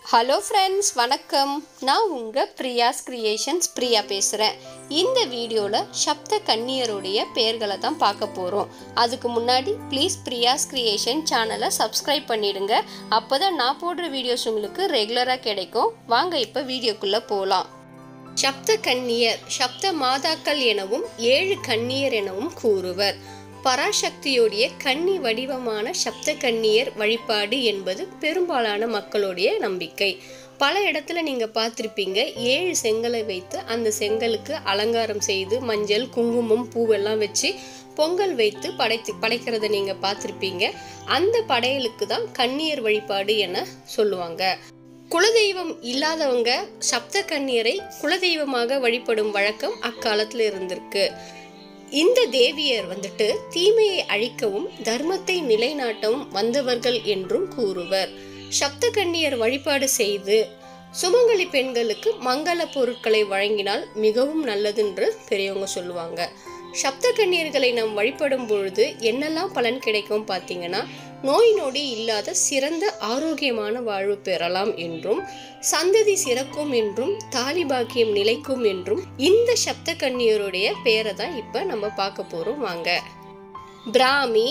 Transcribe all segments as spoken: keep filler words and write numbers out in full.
Hello friends, வணக்கம். நான் உங்க Priya's Creations Priya பேசுறேன். இந்த வீடியோல சப்த கன்னியருடைய பெயர்களை தான் பார்க்க போறோம். அதுக்கு முன்னாடி ப்ளீஸ் Priya's Creation சேனலை சப்ஸ்கிரைப் பண்ணிடுங்க. அப்பதான் நான் போடுற வீடியோஸ் உங்களுக்கு ரெகுலரா கிடைக்கும். வாங்க இப்ப வீடியோக்குள்ள போலாம். சப்த கன்னியர் சப்த மாதாக்கள் எனவும் ஏழு கன்னியர் எனவும் கூறுவர். பராசக்தியோடைய கன்னி வடிவமான சப்த கன்னியர் வழிபாடு என்பது பெரும்பாலான மக்களுடைய நம்பிக்கை. பல இடத்துல நீங்க பார்த்திருப்பீங்க, ஏழு செங்கலை வைத்து அந்த செங்கலுக்கு அலங்காரம் செய்து மஞ்சள் குங்குமம் பூவெல்லாம் வச்சு பொங்கல் வைத்து படைத்து படைக்கிறத நீங்க பார்த்திருப்பீங்க. அந்த படையலுக்கு தான் கன்னியர் வழிபாடு என சொல்லுவாங்க. குலதெய்வம் இல்லாதவங்க சப்த கன்னியரை குலதெய்வமாக வழிபடும் வழக்கம் அக்காலத்துல இருந்திருக்கு. இந்த தேவியர் வந்துட்டு தீமையை அழிக்கவும் தர்மத்தை நிலைநாட்டவும் வந்தவர்கள் என்றும் கூறுவர். சப்த கன்னியர் வழிபாடு செய்து சுமங்கலி பெண்களுக்கு மங்கள பொருட்களை வழங்கினால் மிகவும் நல்லது என்று பெரியவங்க சொல்லுவாங்க. சப்த கன்னியர்களை நாம் வழிபடும் பொழுது என்னெல்லாம் பலன் கிடைக்கும் பார்த்தீங்கன்னா, நோய் நொடி இல்லாத சிறந்த ஆரோக்கியமான வாழ்வு பெறலாம் என்றும், சந்ததி சிறக்கும் என்றும், தாலி பாக்கியம் நிலைக்கும் என்றும் இந்த சப்த கன்னியருடைய பெயரை தான் இப்ப நம்ம பார்க்க போறோம். வாங்க. பிராமி,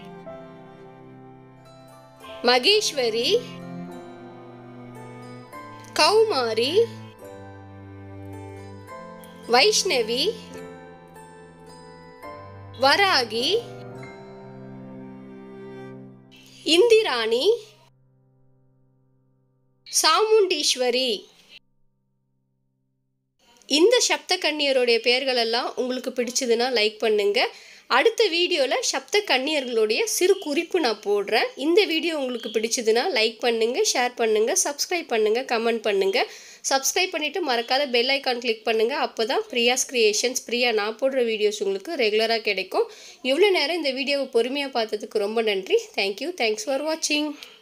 மகேஸ்வரி, கௌமாரி, வைஷ்ணவி, வராகி, இந்திராணி, சாமுண்டீஸ்வரி. இந்த சப்த கன்னியருடைய பெயர்கள் எல்லாம் உங்களுக்கு பிடிச்சதுன்னா லைக் பண்ணுங்க. அடுத்த வீடியோவில் சப்த கன்னியர்களுடைய சிறு குறிப்பு நான் போடுறேன். இந்த வீடியோ உங்களுக்கு பிடிச்சதுன்னா லைக் பண்ணுங்க, ஷேர் பண்ணுங்க, சப்ஸ்கிரைப் பண்ணுங்க, கமெண்ட் பண்ணுங்க. சப்ஸ்கிரைப் பண்ணிவிட்டு மறக்காத பெல் ஐக்கான் கிளிக் பண்ணுங்கள். அப்போ தான் பிரியாஸ் கிரியேஷன்ஸ் பிரியா நான் போடுற வீடியோஸ் உங்களுக்கு ரெகுலராக கிடைக்கும். இவ்வளோ நேரம் இந்த வீடியோவை பொறுமையாக பார்த்ததுக்கு ரொம்ப நன்றி. தேங்க்யூ. தேங்க்ஸ் ஃபார் வாட்சிங்.